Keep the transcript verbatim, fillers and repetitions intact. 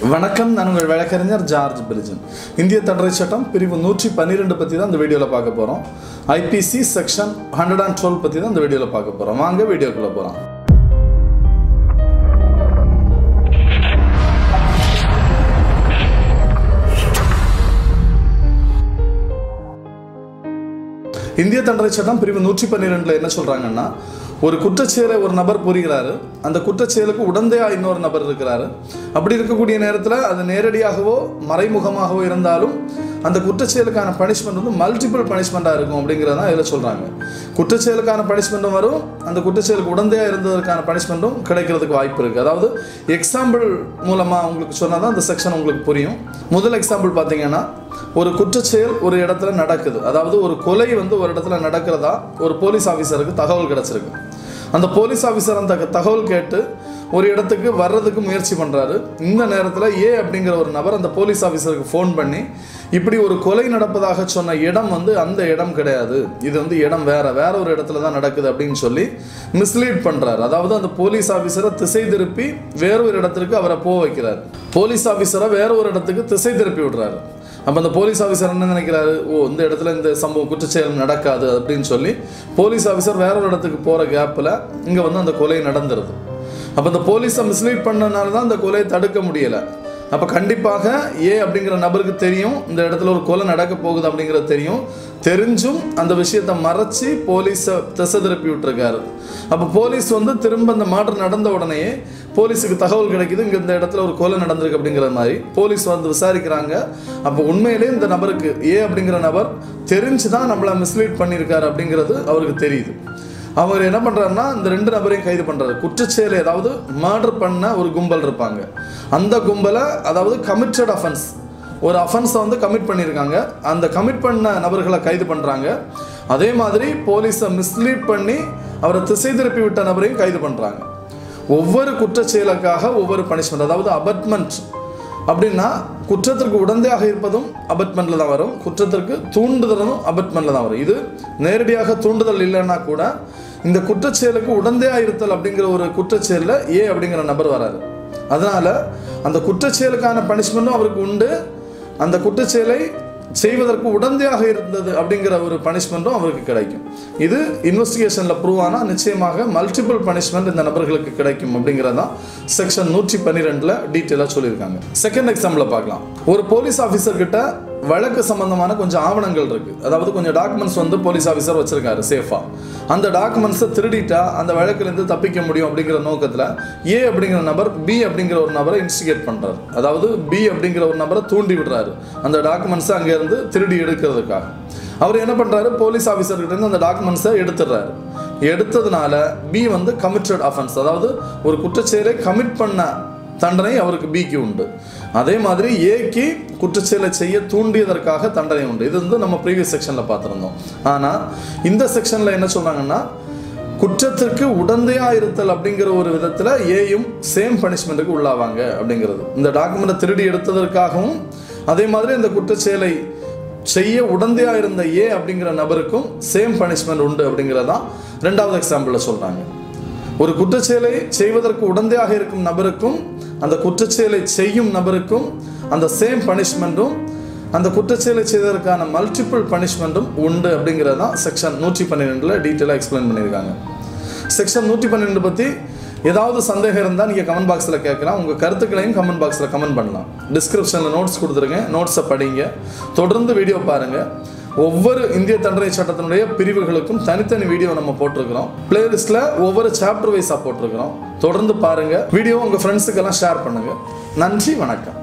வணக்கம், நான் உங்கள் வழக்கறிஞர் ஜார்ஜ் பிரிஜன். இந்திய தண்டனை சட்டம் பிரிவு நூற்றி பன்னிரெண்டு பற்றி தான் இந்த வீடியோவில் பார்க்க போகிறோம். IPC section hundred and twelve பற்றி தான் இந்த வீடியோவில் பார்க்க போகிறோம். வாங்க வீடியோக்குள்ளே போகிறோம். இந்திய தண்டனை சட்டம் பிரிவு நூற்றி பன்னிரெண்டுல என்ன சொல்றாங்கன்னா, ஒரு குற்றச்செயலை ஒரு நபர் புரிகிறாரு, அந்த குற்றச்செயலுக்கு உடந்தையா இன்னொரு நபர் இருக்கிறாரு. அப்படி இருக்கக்கூடிய நேரத்தில் அது நேரடியாகவோ மறைமுகமாகவோ இருந்தாலும் அந்த குற்றச்செயலுக்கான பனிஷ்மெண்ட் வந்து மல்டிபிள் பனிஷ்மெண்ட்டாக இருக்கும் அப்படிங்கிறதான் இதில் சொல்கிறாங்க. குற்றச்செயலுக்கான பனிஷ்மெண்ட்டும் வரும், அந்த குற்றச்செயலுக்கு உடந்தையாக இருந்ததற்கான பனிஷ்மெண்ட்டும் கிடைக்கிறதுக்கு வாய்ப்பு இருக்குது. அதாவது எக்ஸாம்பிள் மூலமாக உங்களுக்கு சொன்னால் தான் அந்த செக்ஷன் உங்களுக்கு புரியும். முதல் எக்ஸாம்பிள் பார்த்தீங்கன்னா, ஒரு குற்றச்செயல் ஒரு இடத்துல நடக்குது, அதாவது ஒரு கொலை வந்து ஒரு இடத்துல நடக்கிறதா ஒரு போலீஸ் ஆஃபீஸருக்கு தகவல் கிடச்சிருக்கு. அந்த போலீஸ் ஆஃபீஸர் அந்த தகவல் கேட்டு ஒரு இடத்துக்கு வர்றதுக்கு முயற்சி பண்ணுறாரு. இந்த நேரத்தில் ஏ அப்படிங்கிற ஒரு நபர் அந்த போலீஸ் ஆஃபீஸருக்கு ஃபோன் பண்ணி, இப்படி ஒரு கொலை நடப்பதாக சொன்ன இடம் வந்து அந்த இடம் கிடையாது, இது வந்து இடம் வேற வேற ஒரு இடத்துல தான் நடக்குது அப்படின்னு சொல்லி மிஸ்லீட் பண்ணுறாரு. அதாவது அந்த போலீஸ் ஆஃபீஸரை திசை திருப்பி வேற ஒரு இடத்துக்கு அவரை போக வைக்கிறார். போலீஸ் ஆஃபீஸரை வேற ஒரு இடத்துக்கு திசை திருப்பி விடுறாரு. அப்போ அந்த போலீஸ் ஆஃபீஸர் என்ன நினைக்கிறாரு, ஓ இந்த இடத்துல இந்த சம்பவம் குற்றச்செயல் நடக்காது அப்படின்னு சொல்லி போலீஸ் ஆஃபீஸர் வேற ஒரு இடத்துக்கு போகிற கேப்பில் இங்கே வந்து அந்த கொலை நடந்துருது. அப்போ அந்த போலீஸை மிஸ்லீட் பண்ணனால தான் அந்த கொலையை தடுக்க முடியலை. அப்போ கண்டிப்பாக ஏ அப்படிங்கிற நபருக்கு தெரியும் இந்த இடத்துல ஒரு கொலை நடக்க போகுது அப்படிங்கிறது தெரியும். தெரிஞ்சும் அந்த விஷயத்தை மறைச்சி போலீஸை திசை திருப்பி விட்டுருக்காரு. அப்போ போலீஸ் வந்து திரும்ப அந்த மாற்றம் நடந்த உடனே போலீஸுக்கு தகவல் கிடைக்குது, இங்கே இந்த இடத்துல ஒரு கொலை நடந்திருக்கு அப்படிங்கிற மாதிரி. போலீஸ் வந்து விசாரிக்கிறாங்க. அப்போ உண்மையிலே இந்த நபருக்கு ஏ அப்படிங்கிற நபர் தெரிஞ்சு தான் நம்மளை மிஸ்லீட் பண்ணியிருக்காரு அப்படிங்கிறது அவருக்கு தெரியுது. அவர் என்ன பண்ணுறாருன்னா, இந்த ரெண்டு நபரையும் கைது பண்ணுறாரு. குற்றச்செயலை ஏதாவது மர்டர் பண்ண ஒரு கும்பல் இருப்பாங்க, அந்த கும்பலை அதாவது கமிட்டட் அஃபென்ஸ் ஒரு அஃபென்ஸை வந்து கமிட் பண்ணியிருக்காங்க, அந்த கமிட் பண்ண நபர்களை கைது பண்ணுறாங்க. அதே மாதிரி போலீஸை மிஸ்லீட் பண்ணி அவரை திசை திருப்பி விட்ட நபரையும் கைது பண்ணுறாங்க. ஒவ்வொரு குற்றச்செயலுக்காக ஒவ்வொரு பனிஷ்மெண்ட், அதாவது அபட்மெண்ட் அப்படின்னா குற்றத்திற்கு உடந்தையாக இருப்பதும் அபட்மெண்ட்டில் தான் வரும், குற்றத்திற்கு தூண்டுதலும் அபட்மெண்ட்டில் தான் வரும். இது நேரடியாக தூண்டுதல் இல்லைன்னா கூட இந்த குற்றச்செயலுக்கு உடந்தையாக இருத்தல் அப்படிங்கிற ஒரு குற்றச்செயலில் ஏ அப்படிங்கிற நபர் வராரு. அதனால் அந்த குற்றச்செயலுக்கான பனிஷ்மெண்ட்டும் அவருக்கு உண்டு, அந்த குற்றச்செயலை செய்வதற்கு உடந்தையாக இருந்தது அப்படிங்கிற ஒரு பனிஷ்மெண்ட்டும் அவருக்கு கிடைக்கும். இது இன்வெஸ்டிகேஷனில் ப்ரூவ் ஆனால் நிச்சயமாக மல்டிபிள் பனிஷ்மெண்ட் இந்த நபர்களுக்கு கிடைக்கும் அப்படிங்கிறதான் செக்ஷன் நூற்றி பன்னிரெண்டில் டீட்டெயிலாக சொல்லியிருக்காங்க. செகண்ட் எக்ஸாம்பிளை பார்க்கலாம். ஒரு போலீஸ் ஆஃபீஸர் கிட்ட வழக்கு சம்பந்தமான கொஞ்சம் ஆவணங்கள் இருக்குது, அதாவது கொஞ்சம் டாக்குமெண்ட்ஸ் வந்து போலீஸ் ஆஃபீஸர் வச்சுருக்காரு சேஃபாக. அந்த டாக்குமெண்ட்ஸை திருடிட்டா அந்த வழக்கிலேருந்து தப்பிக்க முடியும் அப்படிங்கிற நோக்கத்தில் ஏ அப்படிங்கிற நபர் பி அப்படிங்கிற ஒரு நபரை இன்ஸ்டிகேட் பண்ணுறாரு. அதாவது பி அப்படிங்கிற ஒரு நபரை தூண்டி விடுறாரு அந்த டாக்குமெண்ட்ஸை அங்கேருந்து திருடி எடுக்கிறதுக்காக. அவர் என்ன பண்ணுறாரு, போலீஸ் ஆஃபீஸர்கிட்டேருந்து அந்த டாக்குமெண்ட்ஸை எடுத்துடுறாரு. எடுத்ததுனால பி வந்து கமிட்டட் அஃபென்ஸ், அதாவது ஒரு குற்றச்செயலை கமிட் பண்ண தண்டனை அவருக்கு பிக்கு உண்டு. அதே மாதிரி ஏக்கு குற்றச்செயலை செய்ய தூண்டியதற்காக தண்டனை உண்டு. இது வந்து நம்ம ப்ரீவியஸ் செக்ஷனில் பார்த்துருந்தோம். ஆனால் இந்த செக்ஷனில் என்ன சொல்கிறாங்கன்னா, குற்றத்திற்கு உடந்தையாக இருத்தல் அப்படிங்கிற ஒரு விதத்தில் ஏயும் சேம் பனிஷ்மெண்ட்டுக்கு உள்ளாவாங்க அப்படிங்கிறது. இந்த டாக்குமெண்ட்டை திருடி எடுத்ததற்காகவும் அதே மாதிரி இந்த குற்றச்செயலை செய்ய உடந்தையாக இருந்த ஏ அப்படிங்கிற நபருக்கும் சேம் பனிஷ்மெண்ட் உண்டு அப்படிங்கிறதான் ரெண்டாவது எக்ஸாம்பிளில் சொல்கிறாங்க. ஒரு குற்றச்செயலை செய்வதற்கு உடந்தையாக இருக்கும் நபருக்கும் அந்த குற்றச்செயலை செய்யும் நபருக்கும் அந்த சேம் பனிஷ்மெண்ட்டும் அந்த குற்றச்செயலை செய்வதற்கான மல்டிபிள் பனிஷ்மெண்ட்டும் உண்டு அப்படிங்கிறது தான் செக்ஷன் நூற்றி பன்னிரெண்டில் டீட்டெயிலாக எக்ஸ்பிளைன் பண்ணியிருக்காங்க. செக்ஷன் நூற்றி பன்னிரெண்டு பற்றி ஏதாவது சந்தேகம் இருந்தால் நீங்கள் கமெண்ட் பாக்ஸில் கேட்கலாம். உங்கள் கருத்துக்களையும் கமெண்ட் பாக்ஸில் கமெண்ட் பண்ணலாம். டிஸ்கிரிப்ஷனில் நோட்ஸ் கொடுத்துருக்கேன், நோட்ஸை படிங்க, தொடர்ந்து வீடியோ பாருங்கள். ஒவ்வொரு இந்திய தண்டனை சட்டத்தினுடைய பிரிவுகளுக்கும் தனித்தனி வீடியோ நம்ம போட்டிருக்கிறோம். பிளேலிஸ்ட்டில் ஒவ்வொரு சாப்டர் வைஸாக போட்டிருக்கிறோம். தொடர்ந்து பாருங்கள். வீடியோ உங்கள் ஃப்ரெண்ட்ஸுக்கெல்லாம் ஷேர் பண்ணுங்கள். நன்றி, வணக்கம்.